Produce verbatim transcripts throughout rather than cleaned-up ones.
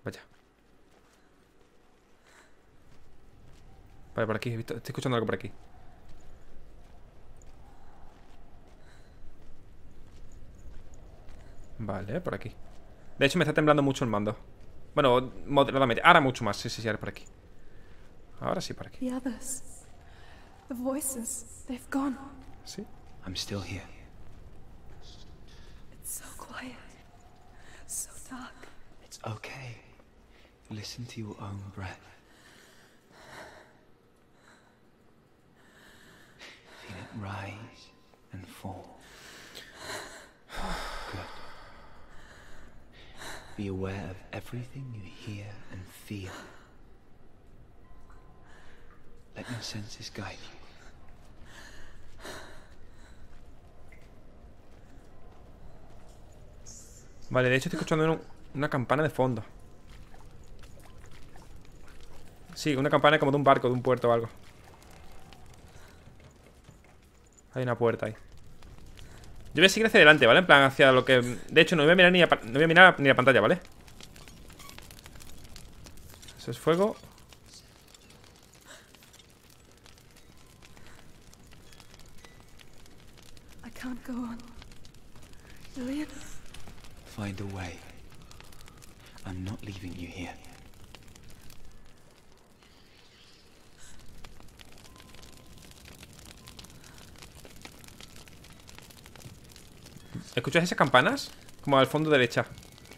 Vaya. Vale, por aquí, he visto, estoy escuchando algo por aquí. Vale, por aquí. De hecho me está temblando mucho el mando. Bueno, moderadamente, ahora mucho más. Sí, sí, sí, ahora por aquí. Ahora sí, por aquí. The others. The voices. They've gone. Sí. I'm still here. It's so quiet. So dark. It's okay. Listen to your own breath. Feel it rise and fall. Good. Be aware of everything you hear and feel. Let your senses guide you. Vale, de hecho estoy escuchando un- una campana de fondo. Sí, una campana como de un barco, de un puerto o algo. Hay una puerta ahí. Yo voy a seguir hacia adelante, ¿vale? En plan, hacia lo que... De hecho, no voy a mirar ni a, no voy a mirar ni la pantalla, ¿vale? Eso es fuego. I can't go on. Julian? Find a way. I'm not leaving you here. ¿Escuchas esas campanas? Como al fondo derecha.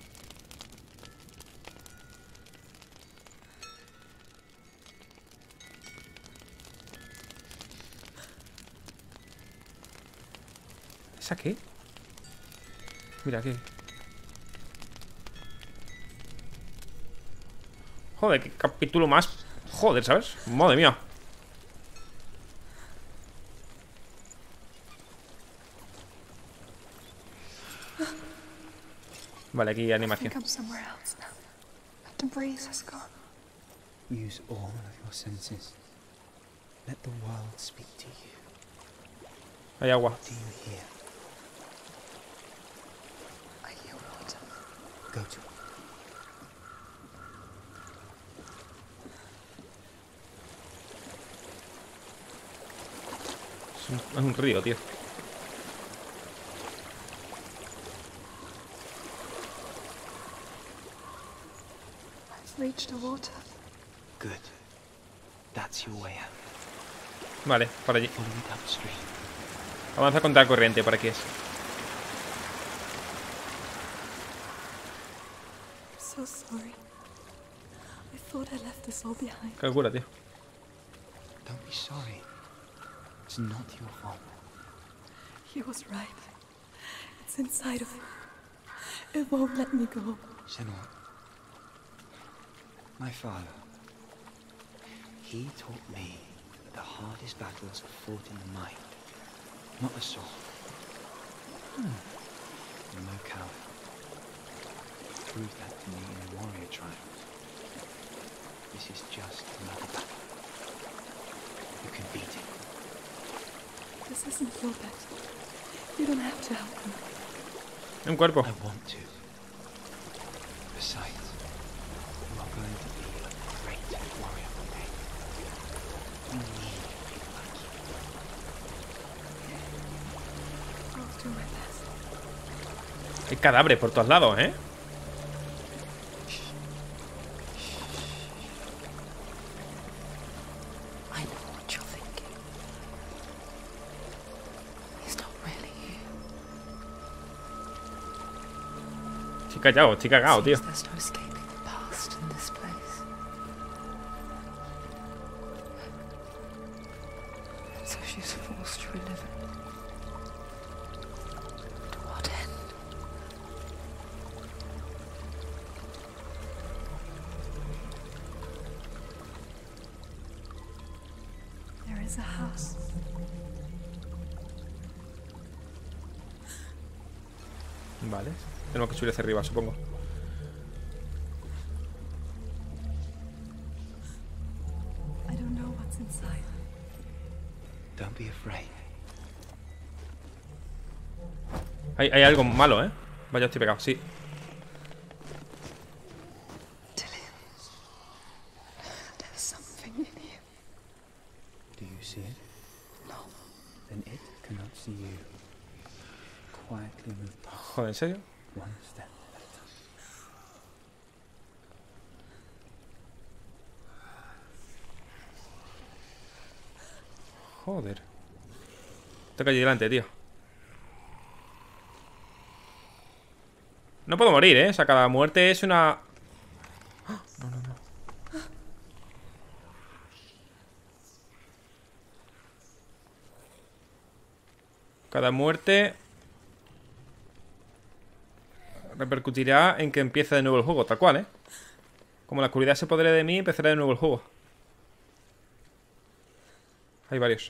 ¿Esa qué? Mira aquí. Joder, qué capítulo más. Joder, ¿sabes? Madre mía. Vale, aquí I animación. think I'm somewhere else now. The breeze has gone. Use all of your senses. Let the world speak to you. Hay agua. What do you hear? I hear water. Go to it. Es un, es un río, tío. I've reached the water. Good. That's your way out. Vale, para allí. Follow it upstream. Avanza contra la corriente, por aquí es. I'm so sorry. I thought I left this all behind. Qué locura, tío. Don't be sorry. It's not your fault. He was right. It's inside of him. It won't let me go. Senua. My father. He taught me that the hardest battles are fought in the mind, not the sword. Hmm. You're no coward. You proved that to me in the warrior trials. This is just another battle. You can beat it. This isn't your bet. You don't have to help me. Un cuerpo. I want to. Besides, you are going to be a great warrior one day. We need people like you. I'll do my best. Hay cadáveres por todos lados, ¿eh? I know what you're thinking. He's not really here. Estoy callado, estoy cagado, tío. Seems there's no escaping the past in this place. So she's forced to relive it. To what end? There is a house. Vale. Tenemos que subir hacia arriba, supongo. I don't know what's inside. Don't be afraid. Hay, hay algo malo, ¿eh? Vaya, estoy pegado, sí. To see you quietly move past, Joder, ¿en serio? one step at a time. Joder. Tengo allí delante, tío. No puedo morir, ¿eh? O sea, cada muerte es una... ¡Ah! No, no, no. Cada muerte repercutirá en que empiece de nuevo el juego, tal cual, ¿eh? Como la oscuridad se apodere de mí, empezará de nuevo el juego. Hay varios.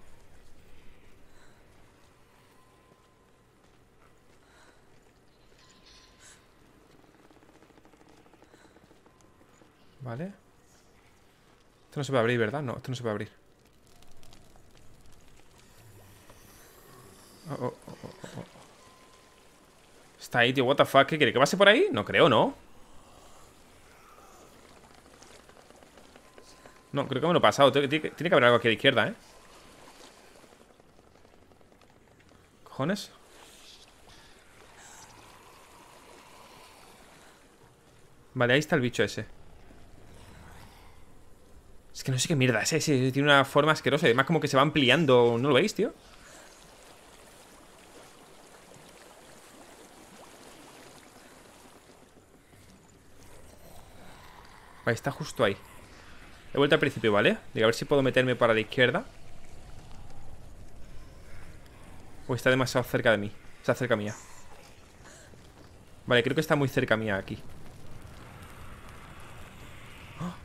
Vale. Esto no se puede abrir, ¿verdad? No, esto no se puede abrir. Oh, oh, oh, oh, oh. Está ahí, tío, what the fuck. ¿Qué quiere? ¿Que pase por ahí? No creo, ¿no? No, creo que me lo he pasado. Tiene que, tiene que haber algo aquí a la izquierda, ¿eh? ¿Cojones? Vale, ahí está el bicho ese. Es que no sé qué mierda es ese. Tiene una forma asquerosa. Además como que se va ampliando. ¿No lo veis, tío? Vale, está justo ahí. He vuelto al principio, ¿vale? Digo, a ver si puedo meterme para la izquierda. O está demasiado cerca de mí. Está cerca mía. Vale, creo que está muy cerca mía aquí. ¡Oh!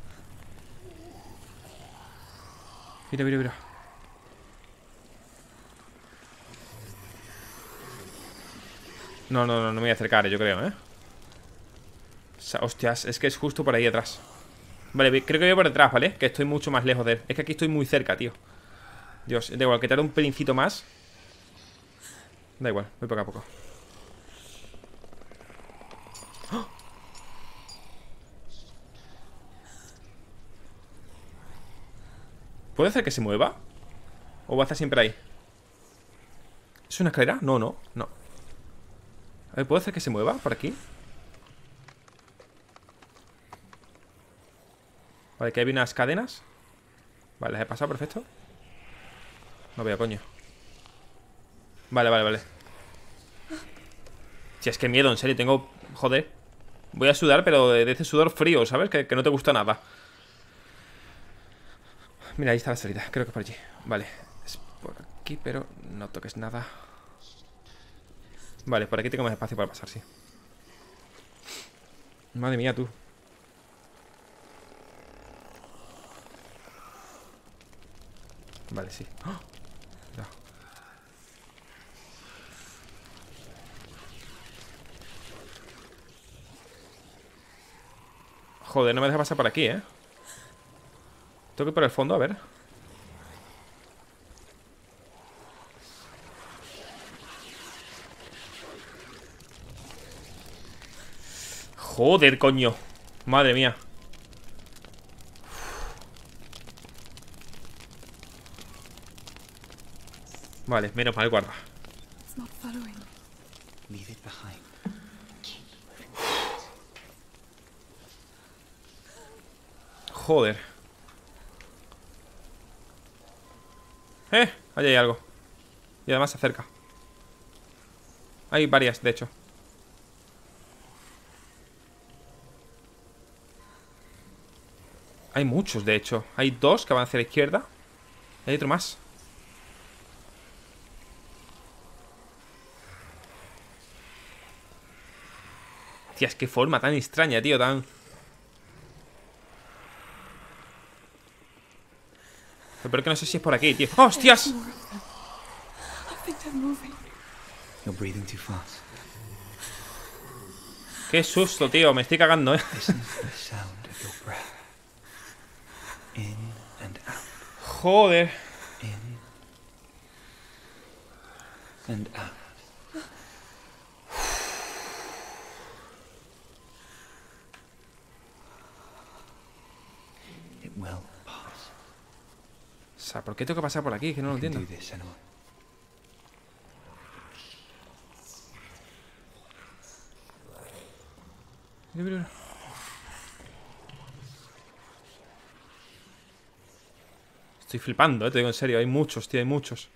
Mira, mira, mira. No, no, no, no me voy a acercar, yo creo, ¿eh? O sea, hostias, es que es justo por ahí atrás. Vale, creo que voy por detrás, ¿vale? Que estoy mucho más lejos de él. Es que aquí estoy muy cerca, tío. Dios, da igual, que tarde un pelincito más. Da igual, voy poco a poco. ¡Oh! ¿Puede hacer que se mueva? ¿O va a estar siempre ahí? ¿Es una escalera? No, no, no. A ver, ¿puedo hacer que se mueva por aquí? Vale, que hay unas cadenas. Vale, las he pasado, perfecto. No veo, coño. Vale, vale, vale. Si es que miedo, en serio, tengo... Joder. Voy a sudar, pero de ese sudor frío, ¿sabes? Que, que no te gusta nada. Mira, ahí está la salida, creo que por allí. Vale, es por aquí, pero no toques nada. Vale, por aquí tengo más espacio para pasar, sí. Madre mía, tú. Vale, sí. ¡Oh! Ya. Joder, no me deja pasar por aquí, ¿eh? Tengo que ir por el fondo, a ver. Joder, coño. Madre mía. Vale, menos mal, guarda. It's not following. Leave it behind. Joder. Eh, ahí hay algo. Y además se acerca. Hay varias, de hecho. Hay muchos, de hecho. Hay dos que van hacia la izquierda. Y hay otro más. Tías, qué forma tan extraña, tío, tan... Pero que no sé si es por aquí, tío. ¡Hostias! I think they're moving. You're breathing too fast. Qué susto, tío, me estoy cagando, eh. Listen to the sound of your breath. In and out. Joder. In and out. It will pass. O sea, ¿por qué tengo que pasar por aquí? Que no lo You can entiendo. do this, Senua. Mira, mira, mira. Estoy flipando, eh, te digo en serio. Hay muchos, tío, hay muchos.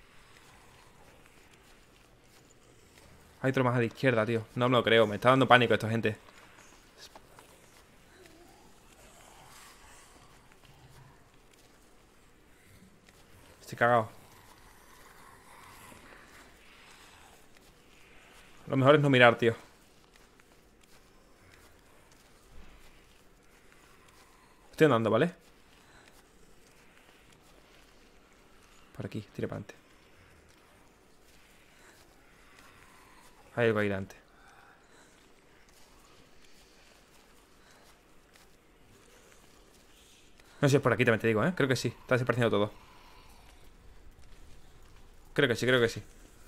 Hay otro más a la izquierda, tío. No me lo creo, me está dando pánico esta gente. Estoy cagado. Lo mejor es no mirar, tío. Estoy andando, ¿vale? Por aquí, tira para adelante. Hay algo ahí delante. No sé si es por aquí, también te digo, ¿eh? Creo que sí, está desapareciendo todo. Creo que sí, creo que sí.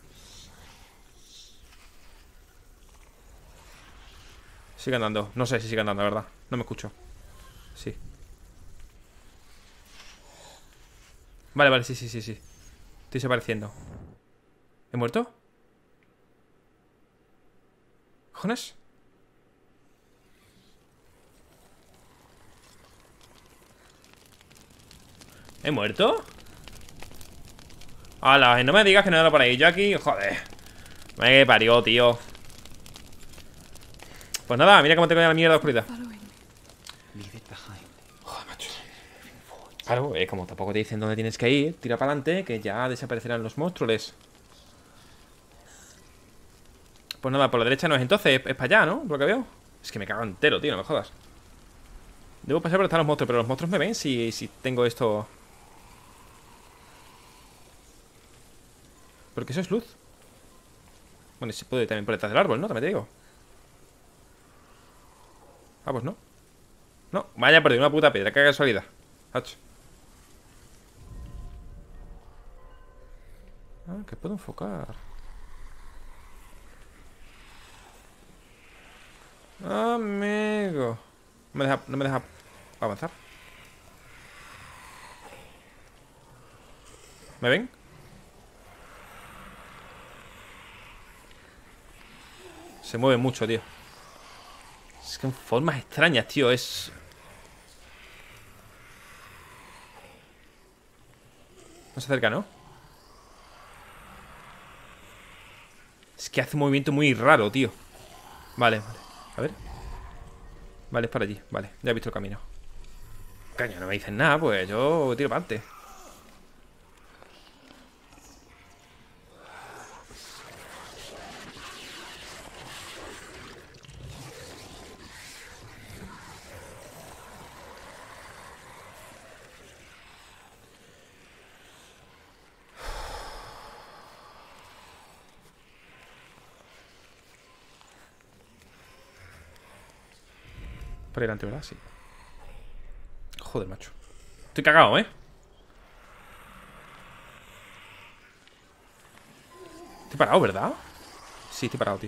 Sigue andando, no sé si sigue andando, la verdad. No me escucho. Sí. Vale, vale, sí, sí, sí, sí. Estoy desapareciendo. ¿He muerto? ¿Cojones? ¿He muerto? ¡Hala! No me digas que no era por ahí. Yo aquí, joder. Me parió, tío. Pues nada, mira cómo te cae la mierda de oscuridad. Joder, macho. Claro, es como tampoco te dicen dónde tienes que ir. Tira para adelante, que ya desaparecerán los monstruos. Pues nada, por la derecha no es entonces, es, es para allá, ¿no? Por lo que veo. Es que me cago entero, tío, no me jodas. Debo pasar por donde están los monstruos, pero los monstruos me ven si, si tengo esto. Porque eso es luz. Bueno, y se puede ir también por detrás del árbol, ¿no? También te digo. Ah, pues no. No, vaya, perdí una puta piedra, qué casualidad. Hacho. Ah, que puedo enfocar. Amigo. No me deja, no me deja avanzar. ¿Me ven? Se mueve mucho, tío. Es que en formas extrañas, tío. Es... No se acerca, ¿no? Es que hace un movimiento muy raro, tío. Vale, vale. A ver. Vale, es para allí. Vale, ya he visto el camino. Caño, no me dicen nada, pues yo tiro para adelante. Por delante, ¿verdad? Sí. Joder, macho. Estoy cagado, ¿eh? Estoy parado, ¿verdad? Sí, estoy parado, tío.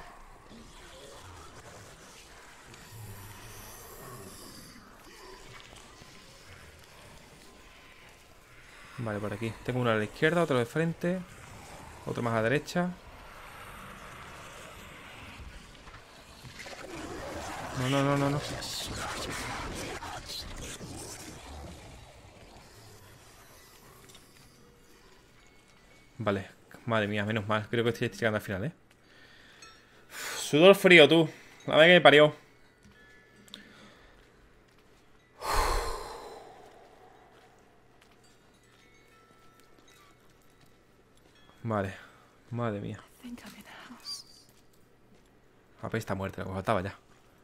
Vale, por aquí. Tengo uno a la izquierda, otro de frente. Otro más a la derecha. No, no, no, no, no. Vale, madre mía, menos mal. Creo que estoy llegando al final, ¿eh? Uf, sudor frío, tú. La verdad que me parió. Vale, madre mía. La pez está muerta, lo que faltaba ya.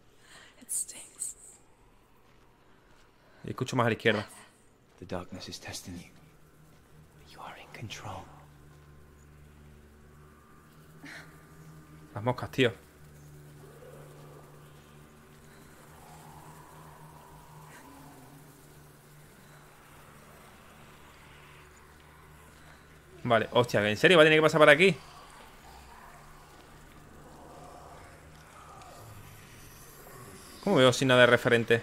Y escucho más a la izquierda. The darkness is testing you. You are in control. Las moscas, tío. Vale, hostia, ¿en serio va a tener que pasar por aquí? ¿Cómo veo sin nada de referente?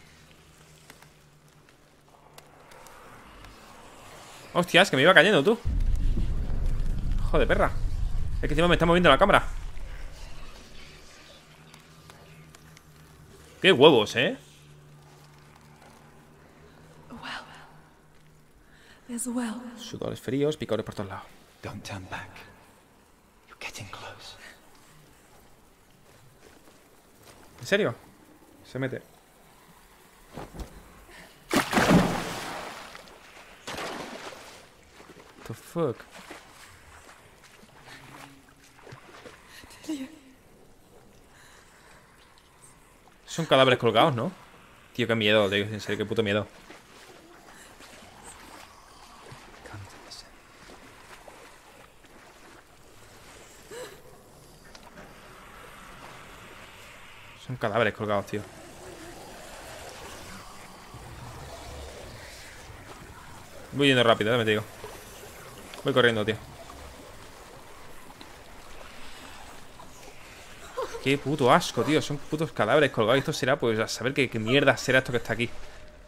Hostias, que me iba cayendo, tú. Joder, perra. Es que encima me está moviendo la cámara. Qué huevos, ¿eh? A well. There's a well. Sudores fríos, picores por todos lados. Don't turn back. You're getting close. ¿En serio? Se mete. What the fuck? Delia. Son cadáveres colgados, ¿no? Tío, qué miedo, tío. En serio, qué puto miedo. Come to the center. Son cadáveres colgados, tío. Voy yendo rápido, eh, me te digo. Voy corriendo, tío. Qué puto asco, tío. Son putos cadáveres colgados. Y esto será, pues, a saber qué, qué mierda será esto que está aquí.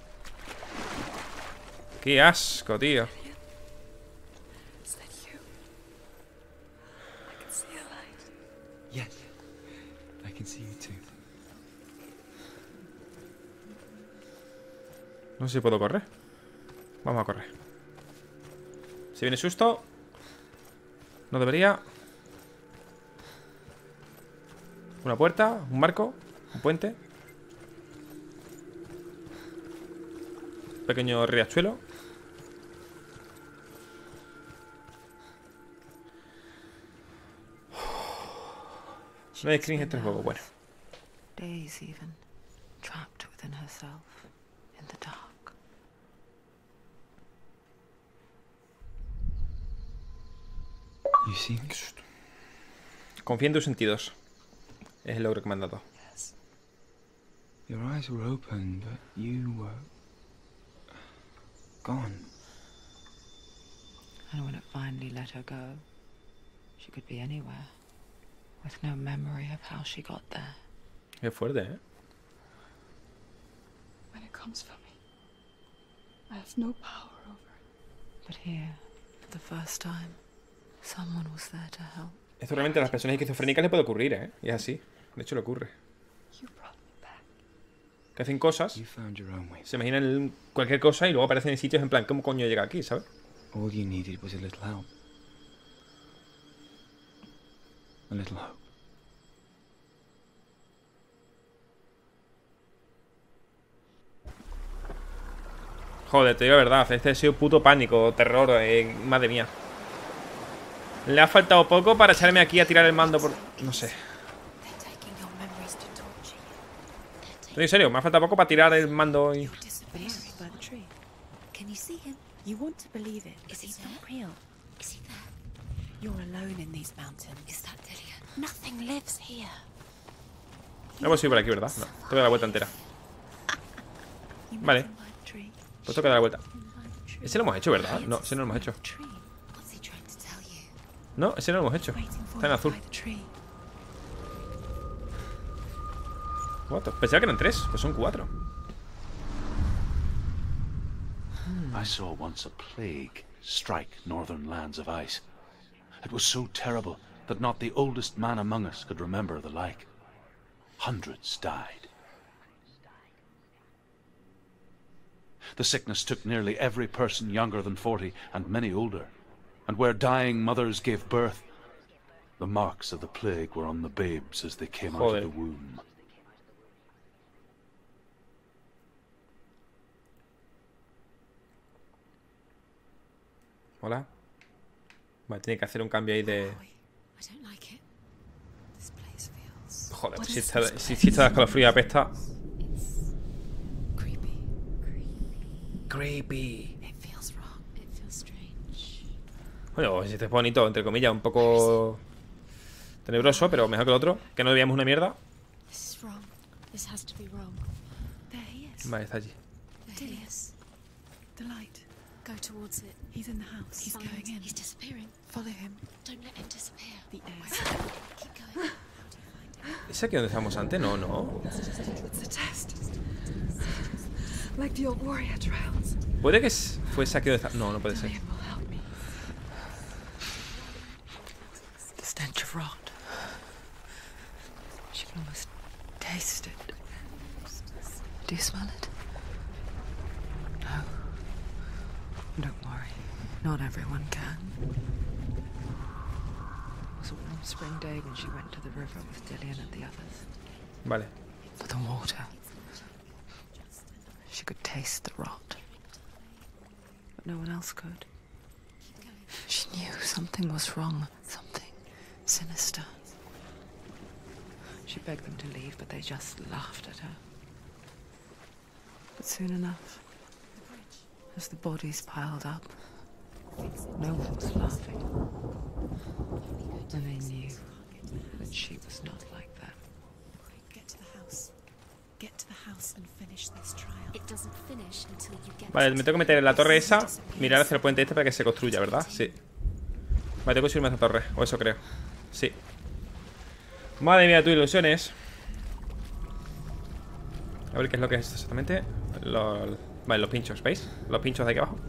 Qué asco, tío. Is that you? I can see a light. Yes. I can see you too. No sé si puedo correr. Vamos a correr. Si viene susto. No debería. Una puerta, un marco, un puente. Un pequeño riachuelo. No hay screens en este juego, bueno. Days even, trapped within herself, in the dark. You see? Confía en tus sentidos. Es el logro que me han dado. Yes. Your eyes were open, but you were gone. And when it finally let her go, she could be anywhere, with no memory of how she got there. Qué fuerte, ¿eh? When it comes for me, I have no power over it. But here, for the first time, someone was there to help. Esto realmente a las personas esquizofrénicas le puede ocurrir, ¿eh? Y es así. De hecho, le ocurre. You brought me back. Que hacen cosas, You found your own way. se imaginan cualquier cosa y luego aparecen en sitios en plan, ¿cómo coño llega aquí, sabes? All you needed was a little help. A little hope. Joder, te digo la verdad, este ha sido puto pánico, terror, eh, madre mía. Le ha faltado poco para echarme aquí a tirar el mando por... No sé. They're taking your memories to torture you. Estoy en serio, me ha faltado poco para tirar el mando y... Disappeared. By the tree. Can you see him? You want to believe it, but it's not real. Is he there? You're alone in these mountains. Is that Delia? Nothing lives here. No puedo ir por aquí, ¿verdad? No, tengo que dar la vuelta entera. You Vale. met him by the tree. Pues tengo que dar la vuelta. By the tree. Ese lo hemos hecho, ¿verdad? No, ese no lo hemos hecho. Tree. What's he trying to tell you? No, ese no lo hemos hecho. Waiting for Está en you azul. by the tree. What? Pensaba que eran tres, pues son cuatro. I saw once a plague strike northern lands of ice. It was so terrible that not the oldest man among us could remember the like. Hundreds died. The sickness took nearly every person younger than forty, and many older. And where dying mothers gave birth, the marks of the plague were on the babes as they came out Joder. of the womb. Hola. Vale, tiene que hacer un cambio ahí de... Boy, I don't like it. This place feels Joder, What pues si is esta, this si, si esta escalofrío apesta... it's creepy. Creepy. It feels wrong. It feels strange. Bueno, si este es bonito, entre comillas, un poco... tenebroso, pero mejor que el otro. Que no debíamos una mierda. This is wrong. This has to be wrong. There he is. Vale, está allí. There he is. The light. Go towards it. He's in the house. He's Find- going in. He's disappearing. Follow him. Don't let him disappear. The air. Keep going. How do you find it? ¿Es aquí donde estábamos antes? No, no. It's a test. Like the old warrior trials. ¿Puede que es- fuese aquí donde está? No, no puede ser. Delia will help me. The stench of rot. She can almost taste it. Do you smell it? No. Don't worry. Not everyone can. It was a warm spring day when she went to the river with Dillian and the others. Vale. For the water. She could taste the rot. But no one else could. She knew something was wrong. Something sinister. She begged them to leave, but they just laughed at her. But soon enough, as the bodies piled up, no one was laughing. And they knew that she was not like them. Get to the house. Get to the house and finish this trial. It doesn't finish until you get. Vale, me tengo que meter en la torre esa. Mirar hacia el puente este para que se construya, ¿verdad? Sí. Vale, tengo que subirme a esa torre. O eso creo. Sí. Madre mía, tus ilusiones. A ver qué es lo que es esto exactamente. Los... Vale, los pinchos, ¿veis? Los pinchos de aquí abajo.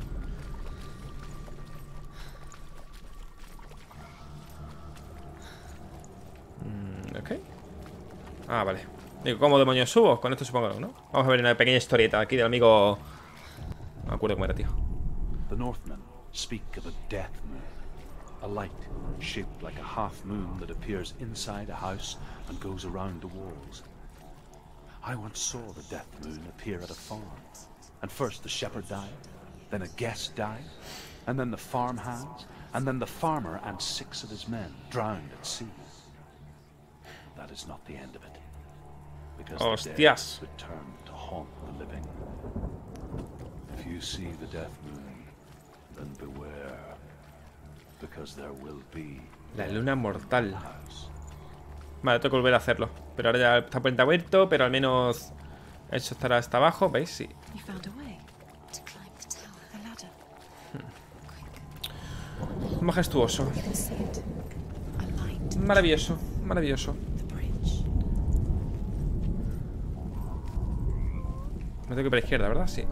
Mm, ok. Ah, vale. Digo, ¿cómo demonios subo? Con esto supongo, ¿no? Vamos a ver una pequeña historieta aquí del amigo... No me acuerdo cómo era, tío. The Northmen speak of a death moon, a light shaped like a half moon that appears inside a house and goes around the walls. I once saw the death moon appear at a farm, and first the shepherd died, then a guest died, and then the farm hands, and then the farmer and six of his men drowned at sea. That is not the end of it, because the dead Hostias. return to haunt the living. If you see the death moon, then beware, because there will be La luna mortal. house. Vale, tengo que volver a hacerlo. Pero ahora ya está puente abierto, pero al menos eso estará hasta abajo, ¿veis? Sí. You found a way to climb the tower. The ladder. Majestuoso. You can see it. A light. Maravilloso, maravilloso. The bridge. Me tengo que ir para la izquierda, ¿verdad? Sí.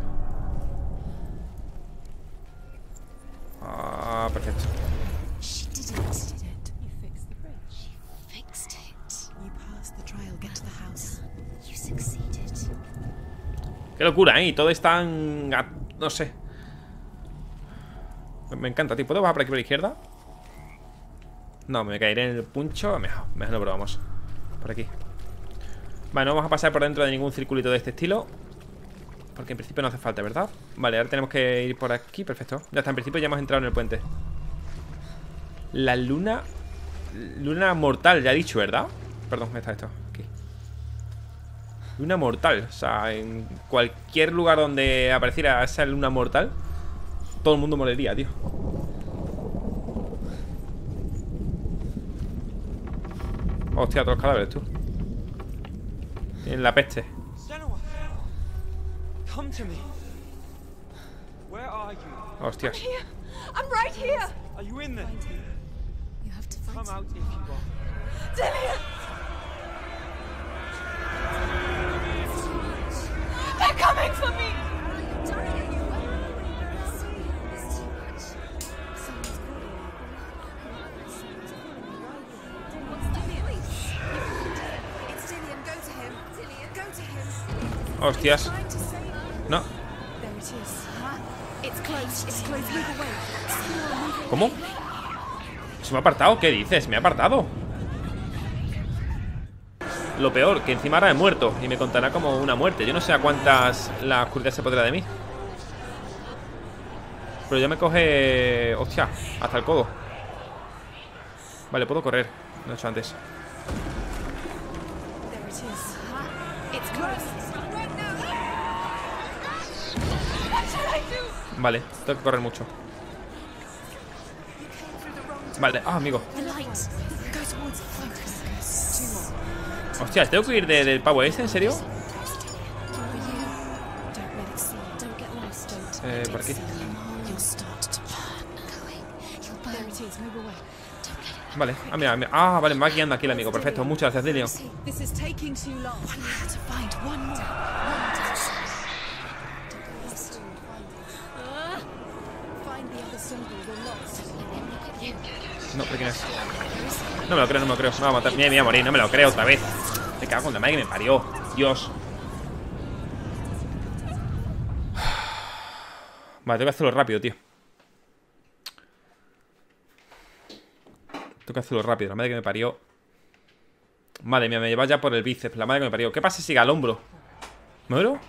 Ah, perfecto. She did it. Did it. You fixed the bridge. She fixed it. You passed the trial. Get to the house. You succeeded. Qué locura, ¿eh? Y todo es tan... No sé. Me encanta, tío. ¿Puedo bajar por aquí por la izquierda? No, me caeré en el puncho. Mejor, mejor no probamos. Por aquí. Vale, no vamos a pasar por dentro de ningún circulito de este estilo, porque en principio no hace falta, ¿verdad? Vale, ahora tenemos que ir por aquí. Perfecto. Ya está, en principio ya hemos entrado en el puente. La luna... Luna mortal, ya he dicho, ¿verdad? Perdón, ¿dónde está esto? Aquí. Luna mortal. O sea, en cualquier lugar donde apareciera esa luna mortal, todo el mundo moriría, tío. Hostia, todos los cadáveres, tú. Tienen la peste. Senua, come to me. Where are you? Hostias. Here. I'm right here. Are you in there? You have to find Come out if you are. Dillian! They're coming for me! It's Dillian. Go to him. Dillian, go to him. Hostias. Trying to save. No. There it is. It's close. It's close. Move away. Senua, move away. ¿Cómo? ¿Se me ha apartado? ¿Qué dices? Me ha apartado. Lo peor, que encima ahora he muerto y me contará como una muerte. Yo no sé a cuántas la oscuridad se podrá de mí. Pero ya me coge... Hostia, hasta el codo. Vale, puedo correr. No he hecho antes. There it is. It's close. What should I do? Vale, tengo que correr mucho. Vale, ah, amigo. The light. Go towards the focus. Two more. Hostias, ¿tengo que ir de- del pavo este? ¿En serio? Over you. Don't let it see you. Don't get lost. Don't Eh, let por it aquí. see you. You'll start to burn. Going. You'll burn. There it is. Move away. Don't let it. Vale, ah, mira, mira. Ah, vale, me va guiando aquí el amigo. Perfecto, muchas gracias, Dillian. This is taking too long. One more to find. One more. One touch. Don't get lost. Find the other symbol. We're lost. Look at you. No, ¿de quién es? No me lo creo, no me lo creo. Me va a matar. Me voy a morir, no me lo creo otra vez. Me cago en la madre que me parió. Dios. Vale, tengo que hacerlo rápido, tío. Tengo que hacerlo rápido, la madre que me parió. Madre mía, me lleva ya por el bíceps. La madre que me parió. ¿Qué pasa si sigue al hombro? ¿Me muero?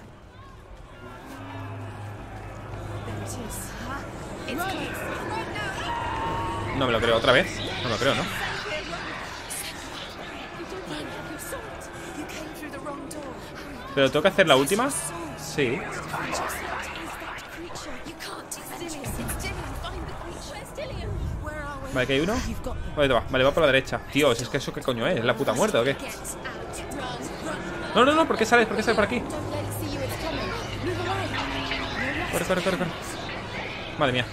No me lo creo, ¿otra vez? No me lo creo, ¿no? ¿Pero tengo que hacer la última? Sí. Vale, que hay uno. Vale, va, vale, va por la derecha. Tío, es que eso qué coño es, ¿es la puta muerte o qué? No, no, no, ¿por qué sales? ¿Por qué sales por aquí? Corre, corre, corre, corre. Madre mía.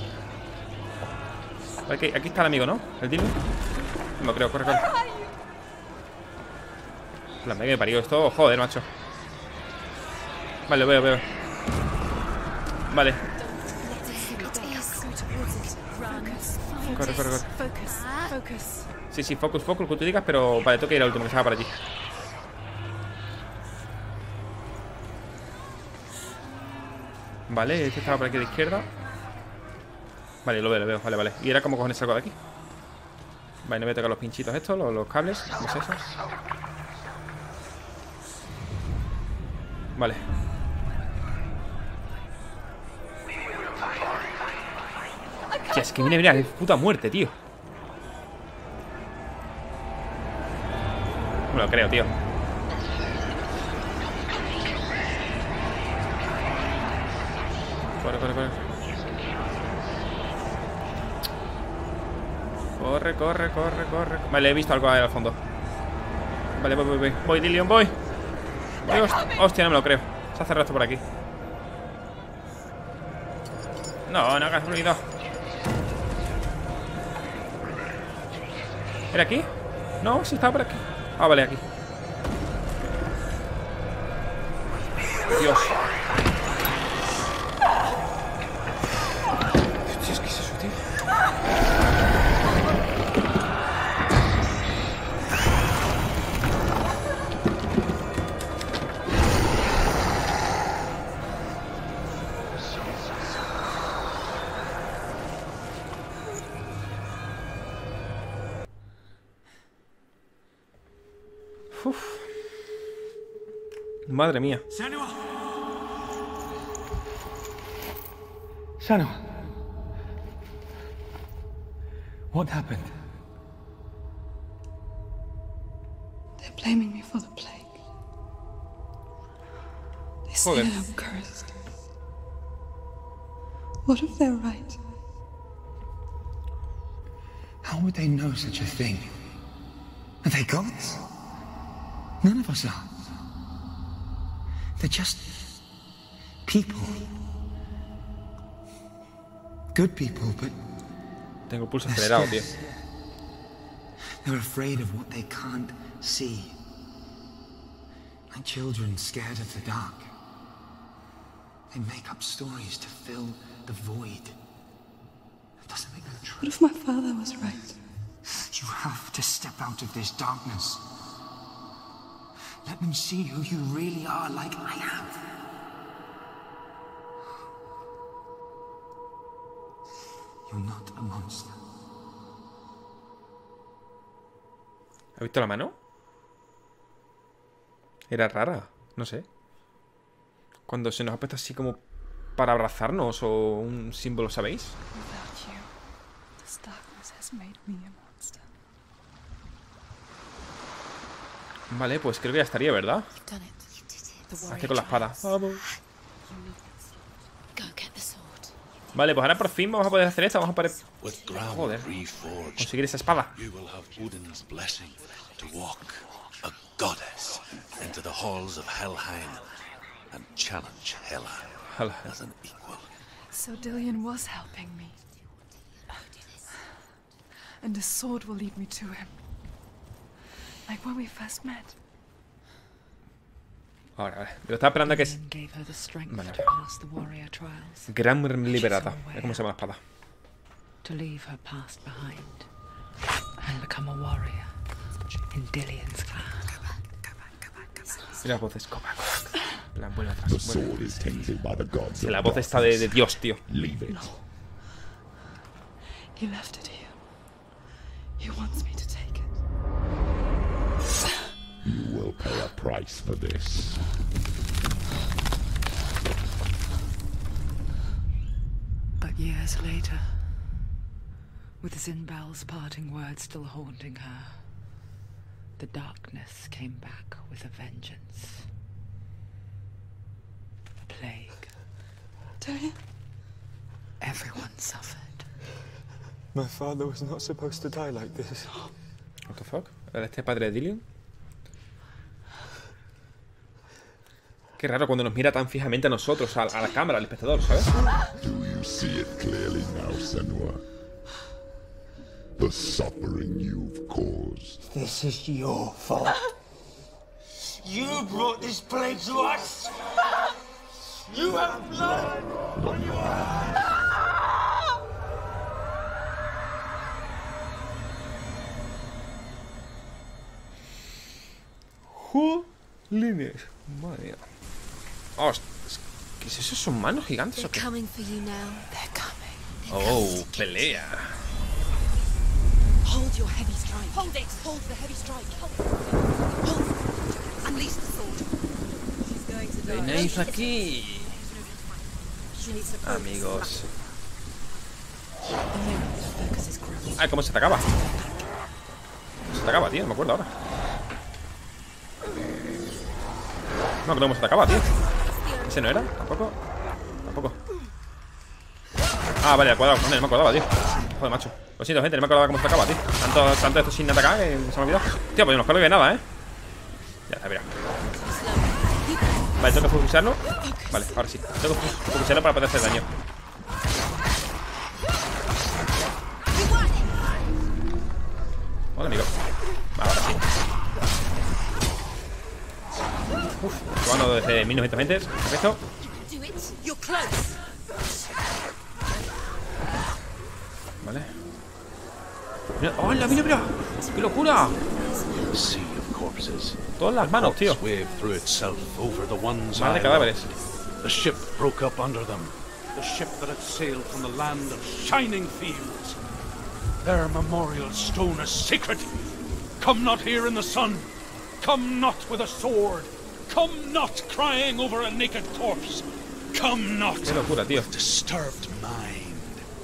Vale, aquí, aquí está el amigo, ¿no? El Dylan. No lo creo, corre, corre. La madre que me parió esto, joder, macho. Vale, lo veo, veo. Vale. Corre, corre, corre. Sí, sí, focus, focus, que tú digas, pero vale, tengo que ir al último que se va por allí. Vale, este estaba por aquí a la izquierda. Vale, lo veo, lo veo, vale, vale. Y era como cojones algo de aquí. Vale, no voy a tocar los pinchitos estos, los, los cables. ¿Cómo es eso? Vale. Tía, es que viene, mira, es puta muerte, tío. No me lo creo, tío. Corre, corre, corre. Corre, corre, corre, corre. Vale, he visto algo ahí al fondo. Vale, voy, voy, voy. Voy, Dillion, voy. Voy, hostia, hostia, no me lo creo. Se hace esto por aquí. No, no hagas ruido. ¿Era aquí? No, sí estaba por aquí. Ah, vale, aquí. Dios. Dios, ¿qué es eso, tío? Uf. Madre mía. Senua! Senua! What happened? They're blaming me for the plague. They say Joder. I'm cursed. What if they're right? How would they know such a thing? Are they gods? None of us are. They're just people. Good people, but Tengo pulso they're acelerado, tío. scarce. They're afraid of what they can't see. Like children scared of the dark. They make up stories to fill the void. It doesn't make them true. What if my father was right? You have to step out of this darkness. Let them see who you really are, like I have. You're not a monster. ¿Has visto la mano? Era rara, no sé. Cuando se nos ha puesto así como para abrazarnos o un símbolo, ¿sabéis? Without you, this darkness has made me a monster. Vale, pues creo que ya estaría, ¿verdad? You've done it. You did it. The Hace warrior con la espada. trials. Vamos. Go get the sword. Vale, pues ahora por fin vamos a poder hacer esto. Vamos a poder With ground Joder. reforged, conseguir esa espada. you will have Odin's blessing to walk a goddess into the halls of Helheim and challenge Hela Hala. as an equal. So Dillion was helping me. And the sword will lead me to him. Like when we first met. Ahora, vale. Pero estaba esperando a que es Odin gave her the strength Vale. to pass the warrior trials, Gran Liberata. Es como se llama la espada. to leave her past behind, and become a warrior in Dillion's clan. Mira las voces. Go back, go back. plan, vuelve atrás. The Vuelve. sword is tainted by the gods La of voz está de, de darkness. Dios, tío. Leave it. He left it here. He wants me to take it. You will pay a price for this. But years later, with Zinbal's parting words still haunting her, the darkness came back with a vengeance. A plague. Delia? Everyone suffered. My father was not supposed to die like this. What the fuck? ¿Era este padre de Dillion? Qué raro cuando nos mira tan fijamente a nosotros, a, a la cámara, al espectador, ¿sabes? Do you see it clearly now, Senua? The suffering you've caused. This is your fault. You brought this plague to us. You have blood on your hands. Jolines. Madre mía. Hostia, ¿qué es eso? ¿Son manos gigantes o They're qué? coming for you now. They're coming. Oh, pelea. Hold your heavy strike. Hold it. Hold the heavy strike. Hold it. Hold it. Unleash the sword. She's going to die. Venéis aquí, She needs to focus. amigos. The mirror focuses growth. Ay, ¿cómo se atacaba? ¿Cómo se atacaba, tío? No me acuerdo ahora. No, creo que se atacaba, tío. ¿Ese no era? ¿Tampoco? Tampoco. Ah, vale, al cuadrado. No me acordaba, tío. Joder, macho. Lo siento, gente, no me acordaba cómo se atacaba, tío. Tanto, tanto esto sin atacar que se me ha olvidado. Tío, pues no os acuerdo de nada, ¿eh? Ya está, mira. Vale, tengo que focusarlo. Vale, ahora sí. Tengo que focusarlo para poder hacer daño. Hola, amigo. Ahora sí. Uf, jugando desde mil novecientos veinte. Perfecto. Do it. You're close. Vale. Mira, ¡hola, mira, mira! ¡Qué locura! A sea of corpses. Todas las manos, tío. Waved through itself over the ones Mar de I cadáveres. loved. The ship broke up under them. The ship that had sailed from the land of shining fields. Their memorial stone is sacred. Come not here in the sun. Come not with a sword. Come not crying over a naked corpse. Come not Qué locura, tío. with disturbed mind.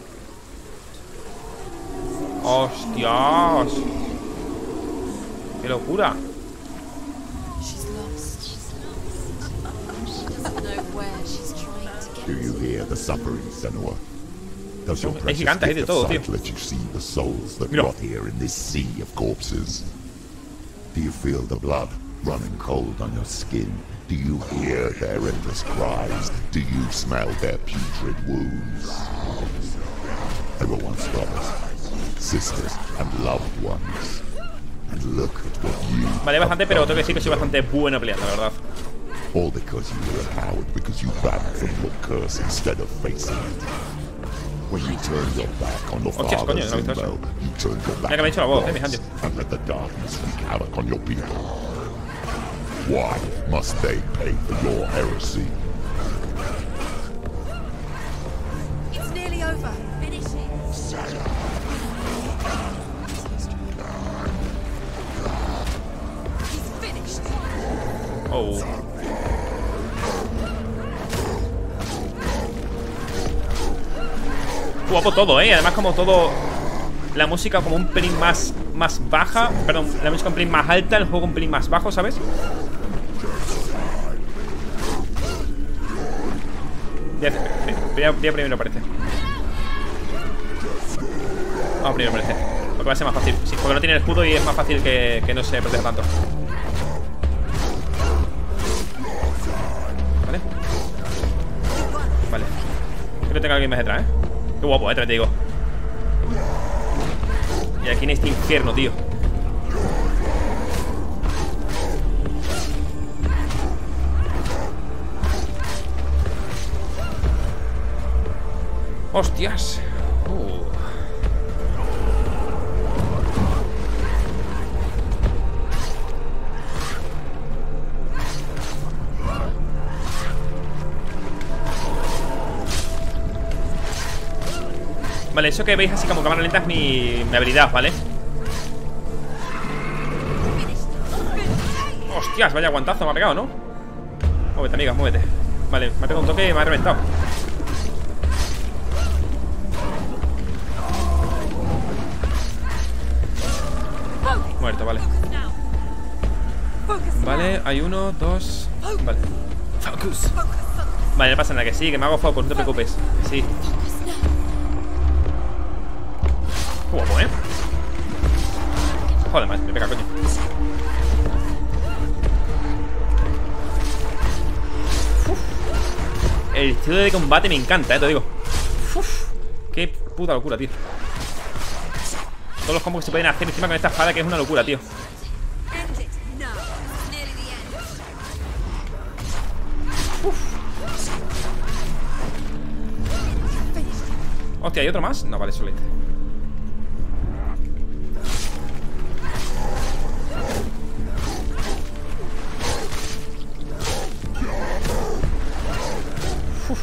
¡Hostias! ¡Qué locura! She's lost. She's lost. She doesn't know where she's trying to get Do you hear the suffering, Senua? Does your Hay precious gigantes ahí de gift of todo, sight tío. let you see the souls that Mira. rot here in this sea of corpses? Do you feel the blood running cold on your skin? Do you hear their endless cries? Do you smell their putrid wounds? They were once brothers, sisters, and loved ones. And look at what you... Vale, bastante, pero tengo que decir que soy bastante bueno peleando, la verdad. All because you were a coward, because you ran from your curse instead of facing it. When you turned your back on the Hostias, father, coño, no he visto eso. Zinbo, you turned your back Mira que me he hecho la voz, on eh, mi gods gente. and let the darkness wreak havoc on your people. Why must they pay for your heresy? It's nearly over. Finish it. He's finished. Oh. Guapo todo, eh. Además, como todo. La música como un pelín más, más baja. Perdón, la música un pelín más alta. El juego un pelín más bajo, ¿sabes? Ya, ya, ya primero parece. Vamos primero parece. Porque va a ser más fácil. Sí, porque no tiene el escudo y es más fácil que, que no se proteja tanto. Vale. Vale. Creo que tengo a alguien más detrás, ¿eh? Qué guapo, eh, te digo. Y aquí en este infierno, tío. Hostias. Uh. Vale, eso que veis así como cámara lenta es mi, mi habilidad, ¿vale? Hostias, vaya guantazo me ha pegado, ¿no? Muévete, amiga, muévete. Vale, me ha pegado un toque y me ha reventado. Muerto, vale. Vale, hay uno, dos. Vale. Focus. Vale, no pasa nada, que sí, que me hago focus, no te preocupes. Sí. Guapo, ¿eh? Joder, más, me pega, coño. Uf. El estilo de combate me encanta, eh, te digo. Uf. Qué puta locura, tío. Todos los combos que se pueden hacer encima con esta espada, que es una locura, tío. Uf. Hostia, ¿hay otro más? No, vale, solo este. Uf.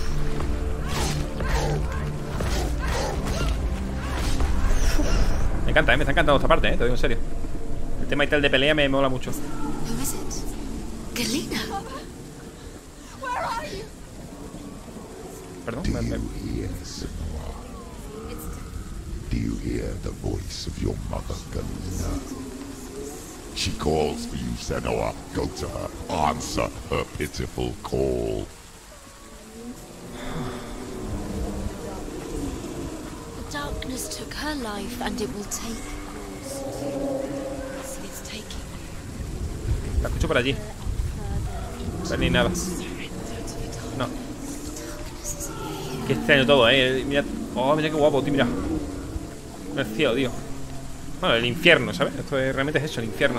Me encanta, ¿eh? Me está encantando esta parte, ¿eh? Te digo en serio. El tema y tal de pelea me mola mucho. Who is it? Galena. Where are you? Perdón, Do me, me... you hear, Senua? Do you hear the voice of your mother, Galena? She calls for you, Senua. Go to her. Answer her pitiful call. The darkness took her life, and it will take. It's taking. La escucho por allí. No ni nada. No. Qué extraño todo, eh. Mira. Oh, mira qué guapo, tío, mira. El cielo, tío. Bueno, el infierno, ¿sabes? Esto es, realmente es eso, el infierno.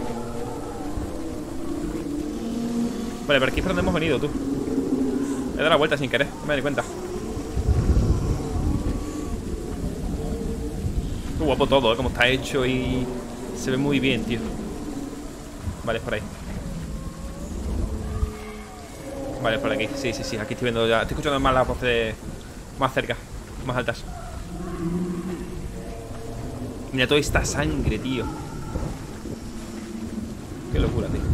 Vale, por aquí es por donde hemos venido, tú. He dado la vuelta sin querer, no me doy cuenta. Qué guapo todo, ¿eh? Como está hecho y se ve muy bien, tío. Vale, es por ahí. Vale, es por aquí. Sí, sí, sí, aquí estoy viendo ya. Estoy escuchando más las voces más cerca, más altas. Mira toda esta sangre, tío. Qué locura, tío.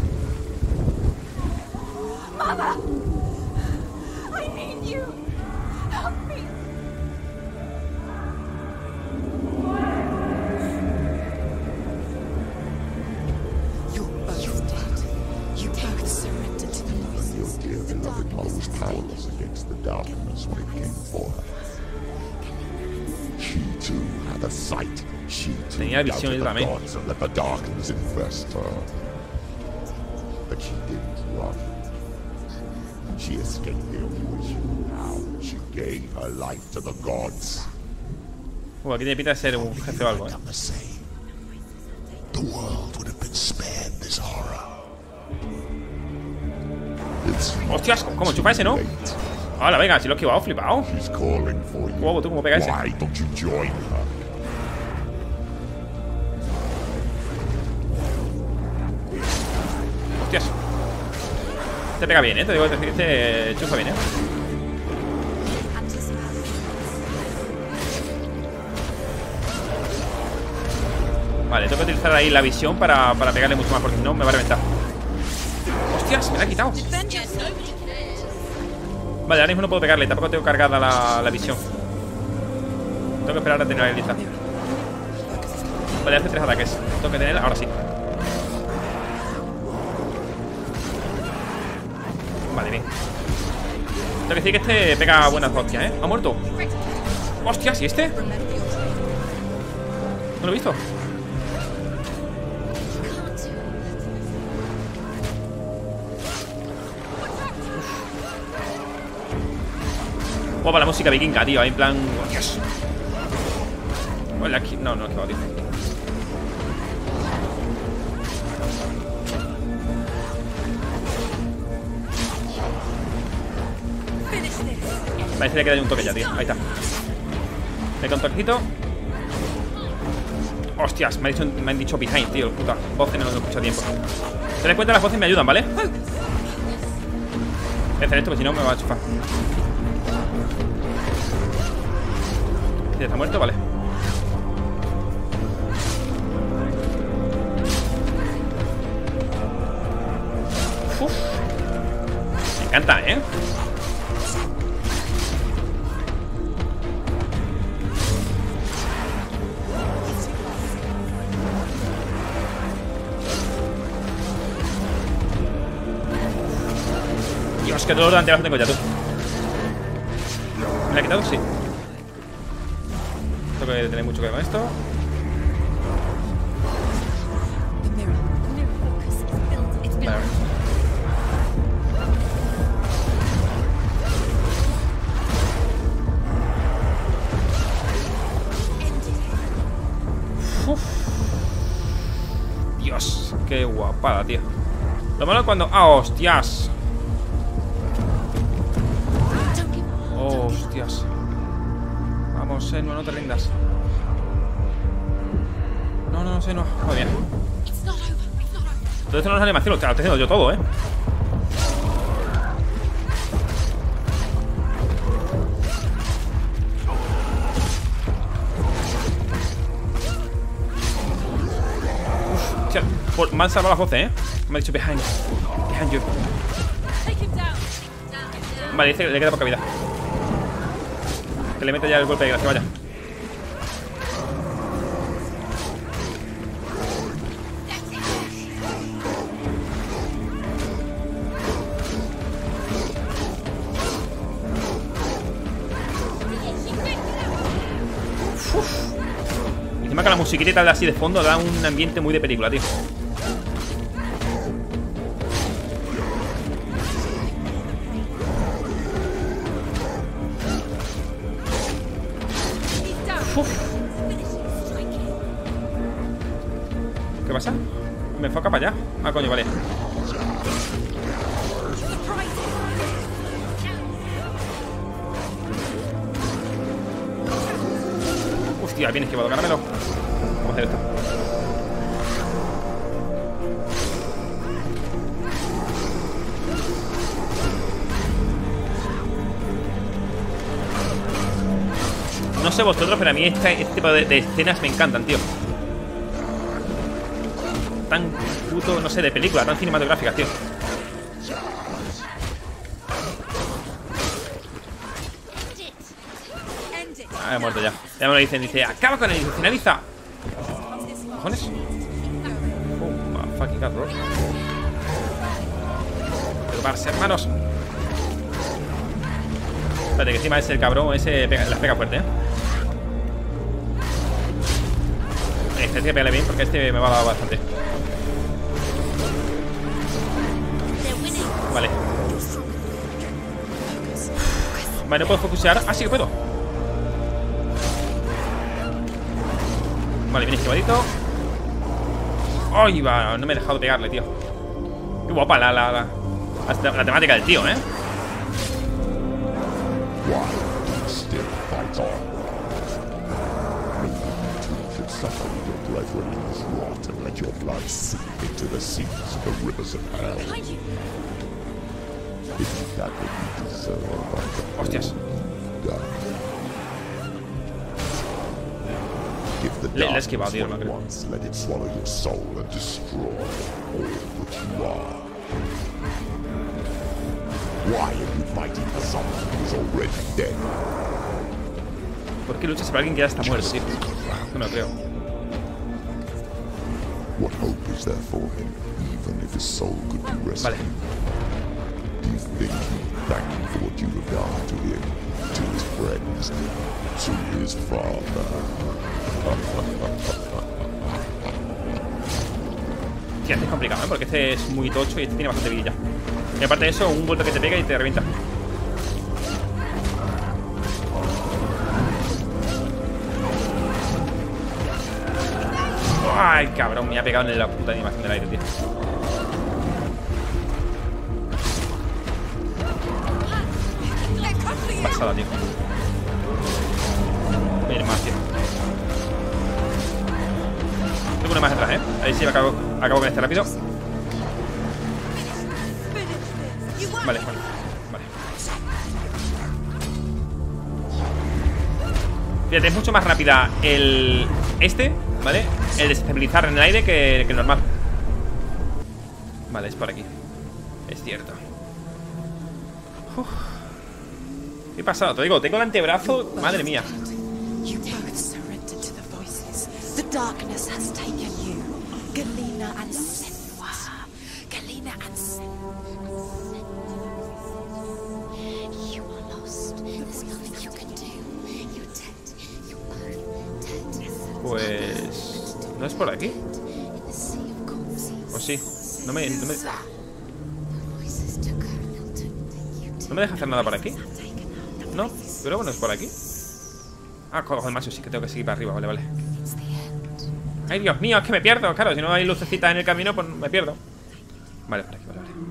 Mother! I need you! Help me! You're both dead. You both surrendered to the voices. Your dear beloved mother was powerless against the darkness when it came for her. She too had a sight. She too Tenía visión doubted the también. gods and let the darkness infest her. But she didn't run. She escaped the illusion. Now she gave her life to the gods. Uh, aquí tiene pinta de ser un jefe o algo, eh. Done the same. The world would have been spared this horror. It's Hostias, ¿cómo chupa ese, no? Hola, venga, si lo he esquivado, flipado. She's calling for you. Guapo, tú, ¿cómo pega ese? Why don't you join her? Hostias. Te pega bien, eh. Te digo, este chufa bien, eh. Vale, tengo que utilizar ahí la visión para, para pegarle mucho más, porque si no me va a reventar. Hostias, me la ha quitado. Vale, ahora mismo no puedo pegarle, tampoco tengo cargada la, la visión. Tengo que esperar a tener lista. Vale, hace tres ataques. Tengo que tener, ahora sí. Vale, bien. Tengo que decir que este pega buenas hostias, ¿eh? ¿Ha muerto? ¡Hostias! ¿Y este? No lo he visto. Guapa la música vikinga, tío. Ahí en plan... ¡Oh, Dios! Hola, aquí... No, no, es que va, tío. Parece que le queda un toque ya, tío. Ahí está. Le queda un toquecito. Hostias, me, ha dicho, me han dicho behind, tío. Los putas voces no lo he escuchado a tiempo. Te das cuenta, las voces me ayudan, ¿vale? Voy a hacer esto, porque si no me va a chufar. ¿Está muerto? Vale. encanta, ¿eh? Dios, que dolor de antebrazo tengo ya, tú. ¿Me la he quitado? Sí. Tengo que tener mucho que ver con esto. Vale. Uf. Dios, qué guapada, tío. Lo malo es cuando... ¡Ah, hostias! Oh, hostias. Vamos, Senua, no te rindas. No, no, no, Senua. Muy bien. Todo esto no es animación, lo estoy haciendo yo todo, ¿eh? Uf, tía, por, me han salvado las voces, ¿eh? Me ha dicho behind, behind you. Vale, dice que le queda poca vida. Que le mete ya el golpe de gracia, vaya. Uf. Y encima que la musiquita así de fondo da un ambiente muy de película, tío. Uf. ¿Qué pasa? Me enfoca para allá. Ah, coño, vale. Hostia, bien esquivado, caramelo. Vamos a hacer esto. No sé vosotros, pero a mí este, este tipo de, de escenas me encantan, tío. Tan puto, no sé, de película, tan cinematográficas, tío. Ah, he muerto ya. Ya me lo dicen, dice, acaba con él, dice, finaliza. ¿Cojones? Oh, my fucking god, bro. Preocuparse, hermanos. Espérate, que encima ese el cabrón, ese pega, las pega fuerte, ¿eh? Este hay que pegarle bien porque este me va a dar bastante. Vale. Vale, no puedo focusear. Ah, sí que puedo. Vale, bien esquivadito. ¡Ay, va! No me he dejado pegarle, tío. Qué guapa la, la, la, la, la temática del tío, ¿eh? Hostias. Le, le he esquivado, tío, no creo. ¿Por qué luchas por alguien que ya está muerto, tío? No me lo creo. Vale. Tía, este es complicado, ¿eh? Porque este es muy tocho y este tiene bastante vidilla. Y aparte de eso, un golpe que te pega y te revienta. Ay, cabrón, me ha pegado en la puta animación del aire, tío. Pasada, tío. Viene más, tío. Tengo una más detrás, ¿eh? Ahí sí, acabo, acabo con este rápido. Vale, vale, vale. Fíjate, es mucho más rápida el... Este, ¿vale? El desestabilizar en el aire que, que el normal. Vale, es por aquí. Es cierto. Uf. ¿Qué pasa? Te digo, tengo el antebrazo. Madre mía. You both surrendered to the voices. The darkness has taken you. Galena and Senua. Galena and Senua. You are lost. There's nothing you can do. You're dead. You're both dead. Pues... ¿no es por aquí? ¿O sí? No me... No me, ¿no me deja hacer nada por aquí? No, pero bueno, es por aquí. Ah, joder, macho, sí que tengo que seguir para arriba, vale, vale. Ay, Dios mío, es que me pierdo. Claro, si no hay lucecitas en el camino, pues me pierdo. Vale, por aquí, vale, vale.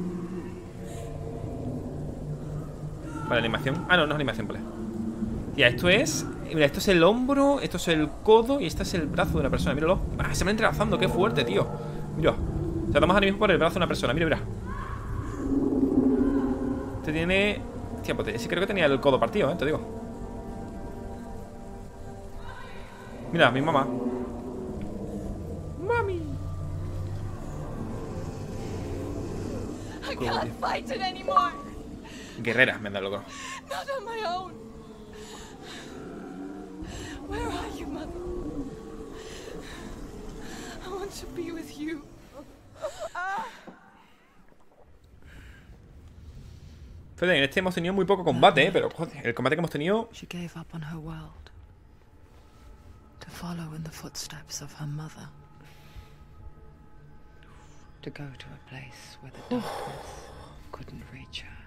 Vale, animación. Ah, no, no es animación, vale. Tía, esto es... Mira, esto es el hombro, esto es el codo y este es el brazo de una persona, míralo. Ah, se me va entrelazando, qué fuerte, tío. Mira, o sea, damos ahora mismo por el brazo de una persona, mira, mira. Este tiene... Tía, pues sí creo que tenía el codo partido, eh, te digo. Mira, mi mamá. Mami. I can't fight it anymore. Guerrera, me anda loco. Not on my own. Where are you, Mother? I want to be with you. Fede, en este hemos tenido muy poco combate, ¿eh? Pero joder, el combate que hemos tenido... She gave up on her world to follow in the footsteps of her mother. To go to a place where the darkness couldn't reach her.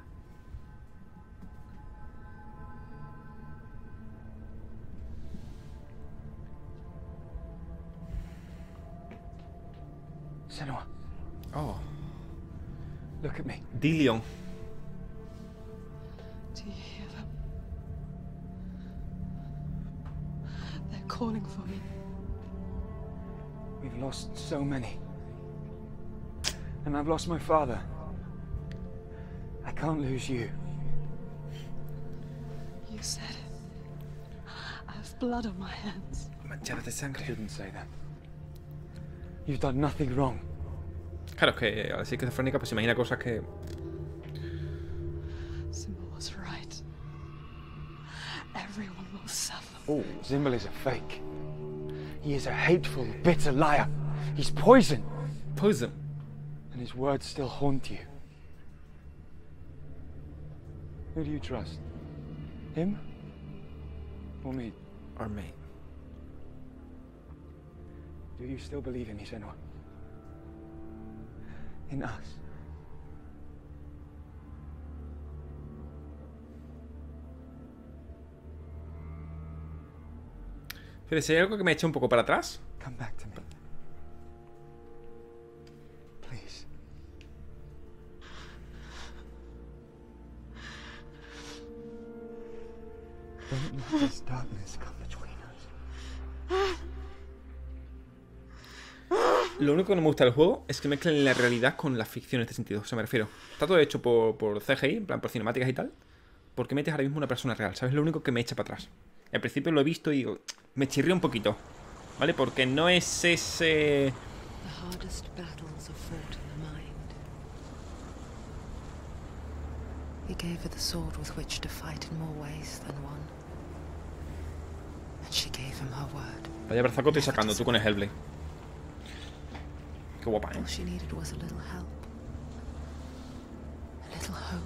Senua. Oh. Look at me. Dillion. Do you hear them? They're calling for me. We've lost so many. And I've lost my father. I can't lose you. You said it. I have blood on my hands. Manchadas de I sangre. didn't say that. You've done nothing wrong. Claro, es que al ser esquizofrénica pues se imagina cosas que... Simba was right. Everyone will suffer. Oh, Zimbel is a fake. He is a hateful, bitter liar. He's poison. Poison. And his words still haunt you. Who do you trust? Him? Or me? Or me. Do you still believe in me, Senua? In us? Pero si hay algo que me eche un poco para atrás. Come back to me. Please. Don't let this darkness come between us. Lo único que no me gusta del juego es que mezclen la realidad con la ficción en este sentido. O sea, me refiero. Está todo hecho por, por C G I, en plan por cinemáticas y tal. ¿Por qué metes ahora mismo una persona real? ¿Sabes? Lo único que me echa para atrás. Al principio lo he visto y digo, me chirrió un poquito. ¿Vale? Porque no es ese... The hardest battles are fought in the mind. He gave her the sword with which to fight in more ways than one. And she gave him her word. Vaya brazaco estoy sacando tú con el Hellblade. Qué guapa, ¿eh? All she needed was a little help. A little hope.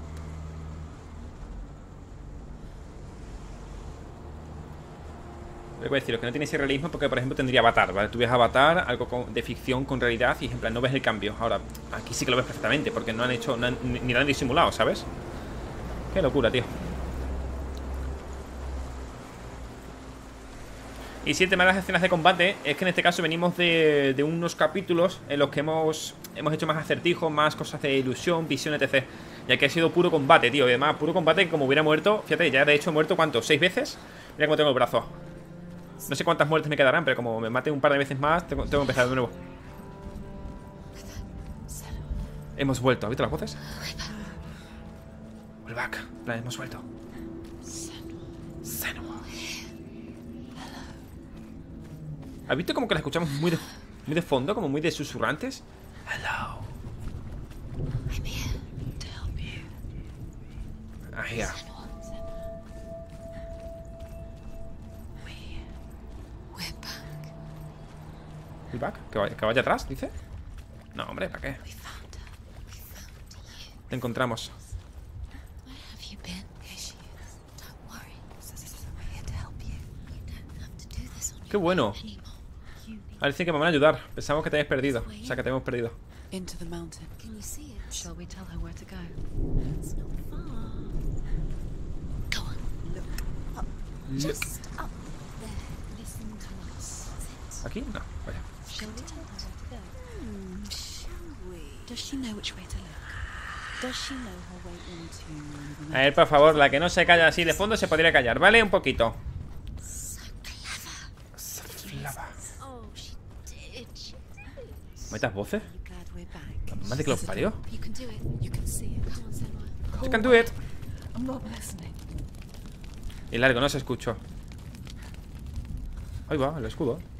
Lo que voy a deciros que no tiene ese realismo porque, por ejemplo, tendría Avatar, ¿vale? Tú ves Avatar, algo con, de ficción con realidad y, en plan, no ves el cambio. Ahora, aquí sí que lo ves perfectamente porque no han hecho, no han, ni, ni lo han disimulado, ¿sabes? Qué locura, tío. Y si el tema de las escenas de combate es que en este caso venimos de, de unos capítulos en los que hemos, hemos hecho más acertijos, más cosas de ilusión, visión, etcétera. Ya que ha sido puro combate, tío. Y además, puro combate que como hubiera muerto, fíjate, ya de hecho he muerto, ¿cuánto? ¿Seis veces? Mira cómo tengo el brazo. No sé cuántas muertes me quedarán, pero como me mate un par de veces más, tengo, tengo que empezar de nuevo. Hemos vuelto, ¿has visto las voces? We're back. En plan, hemos vuelto. Senua. ¿Has visto como que la escuchamos muy de, muy de fondo? Como muy de susurrantes. Hello. Ahí ya. ¿El back? ¿Que vaya, que vaya atrás, dice? No, hombre, ¿para qué? Te encontramos. ¡Qué bueno! Parece que me van a ayudar. Pensamos que te habías perdido. O sea, que te hemos perdido. Into the mountain. Can you see it? Shall we tell her where to go? It's not far. Go on. Look up. Just up there. Listen to us. ¿Aquí? No, vaya. Shall we tell her where to go? Hmm, shall we? Does she know which way to look? Does she know her way into the A ver, por favor, la que no se calla así de fondo se podría callar, ¿vale? Un poquito. ¿Metas voces? Más de que los parió. You can do it. You can see it. Come on, Senua. You can do it. I'm not listening. Y largo, no se escuchó. Ahí va, el escudo.